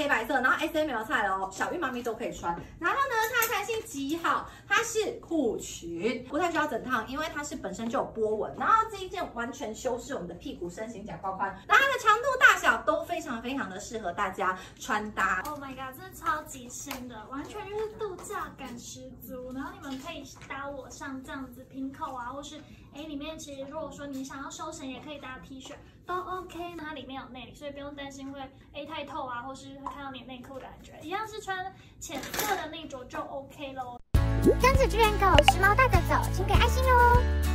黑白色，然后 S、M、L 菜哦，小玉妈咪都可以穿。然后呢，它的弹性极好，它是裤裙，不太需要整烫，因为它是本身就有波纹。然后这一件完全修饰我们的屁股、身形、脚胯宽，然后它的长度大小都非常的适合大家穿搭。 Oh my god， 真的超级新的，完全就是度假感十足。然后你们可以搭我上这样子平口啊，或是里面其实如果说你想要收绳，也可以搭 T 恤都 OK。它里面有内里，所以不用担心会太透啊，或是会看到你内裤的感觉。一样是穿浅色的内着就 OK 咯。 跟着巨人狗时髦带着走，请给爱心哦。